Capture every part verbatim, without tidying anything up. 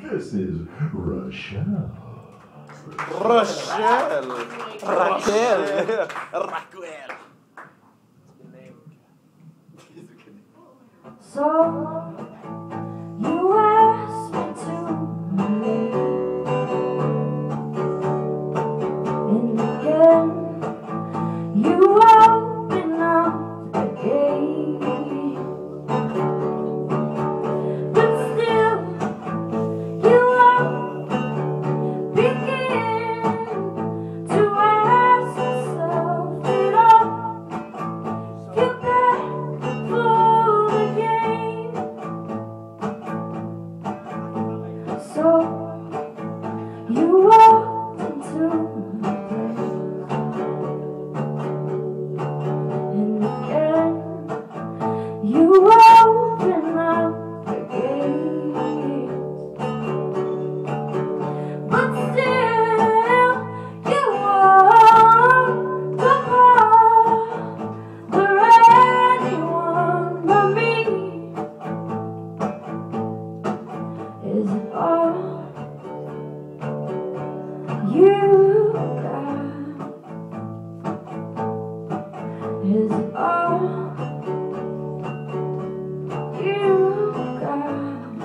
This is Rachelle. Rachelle. Raquel. Raquel. So you asked me to leave, and again you open up the gate, but still you won't begin to ask yourself it all. You're back for the game. So you walked into the place, and again you open up the gate, but still you won't depart for anyone but me. Is it all you got? Is it all you got?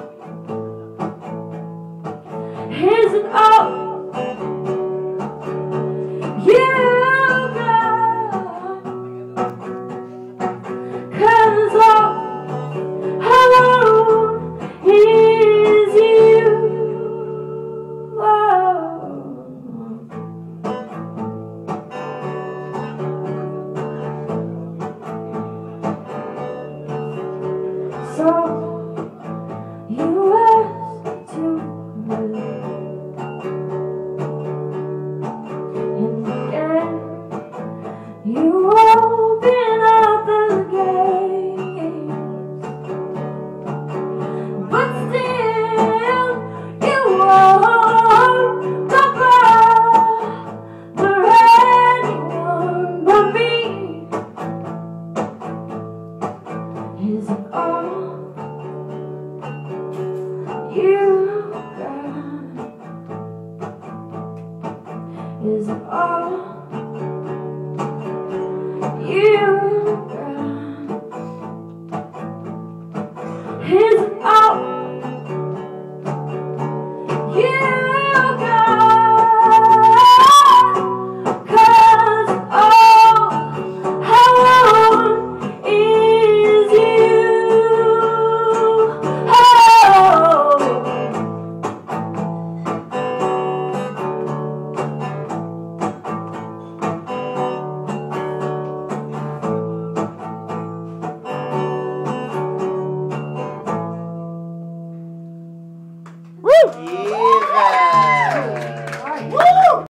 Is it all you got? 'Cause all alone is you. Oh. So you asked to live, and again you open up the gate, but still you won't depart for anyone but me. Is it all you got? Is it all